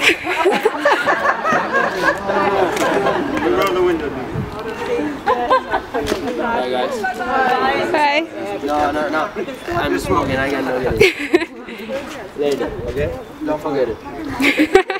Roll the window. Bye guys. Bye. No. I'm smoking, I got no idea. Later, okay? Don't forget it.